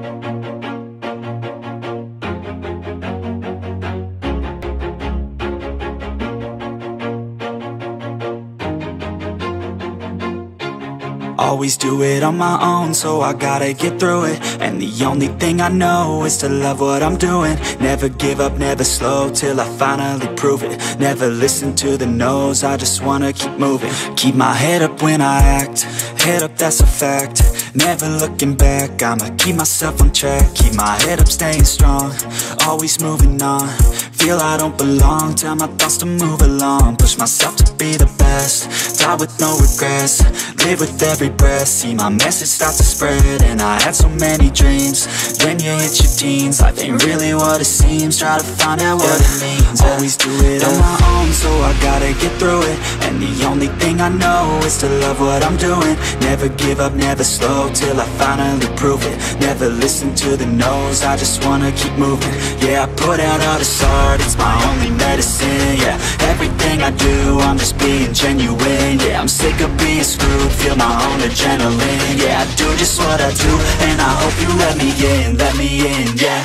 Always do it on my own, so I gotta get through it. And the only thing I know is to love what I'm doing. Never give up, never slow, till I finally prove it. Never listen to the no's, I just wanna keep moving. Keep my head up when I act, head up, that's a fact. Never looking back, I'ma keep myself on track. Keep my head up, staying strong, always moving on. Feel I don't belong, tell my thoughts to move along. Push myself to be the best, die with no regrets. Live with every breath, see my message start to spread. And I had so many dreams, when you hit your teens, life ain't really what it seems. Try to find out what it means. Always do it on my own, so I gotta get through it. And the only thing I know is to love what I'm doing. Never give up, never slow, till I finally prove it. Never listen to the no's, I just wanna keep moving. Yeah, I put out all this art, it's my only medicine. Yeah, everything I do, I'm just being genuine. Yeah, I'm sick of being screwed, feel my own adrenaline. Yeah, I do just what I do, and I hope you let me in, yeah.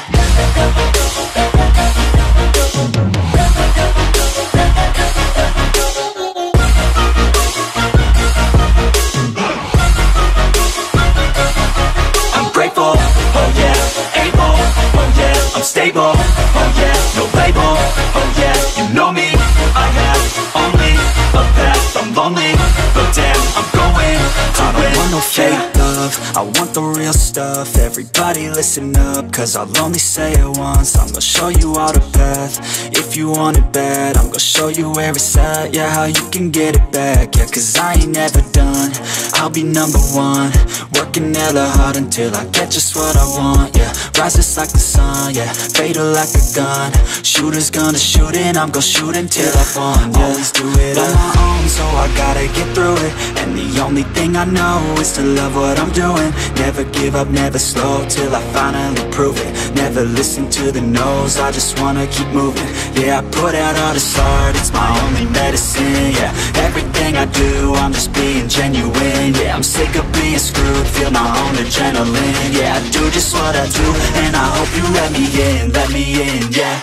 I'm grateful, oh yeah, able, oh yeah, I'm stable, oh yeah, no label, oh yeah, you know me, I have only a path, I'm lonely, but damn, I'm going to win. I don't want no fake love, I want the real stuff. Everybody listen up, cause I'll only say it once. I'm gonna show you all the path, if you want it bad. I'm gonna show you where it's at, yeah, how you can get it back. Yeah, cause I ain't never done, I'll be number one. Working hella hard until I get just what I want, yeah. Rises like the sun, yeah, fatal like a gun. Shooter's gonna shoot and I'm gonna shoot until I won, yeah. Always do it on my own, so I gotta get through it. And the only thing I know is to love what I'm doing. Never give up, never slow, till I finally prove it. Never listen to the no's, I just wanna keep moving. Yeah, I put out all this art, it's my only medicine. Yeah, everything I do, I'm just being genuine. Yeah, I'm sick of being screwed, feel my own adrenaline. Yeah, I do just what I do, and I hope you let me in, yeah.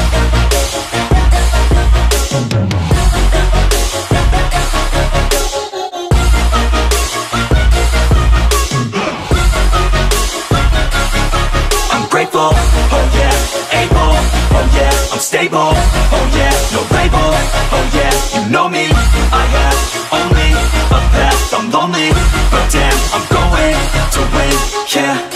Grateful, oh yeah, able, oh yeah, I'm stable, oh yeah, no label, oh yeah, you know me, I have only a path, I'm lonely, but damn, I'm going to win, yeah.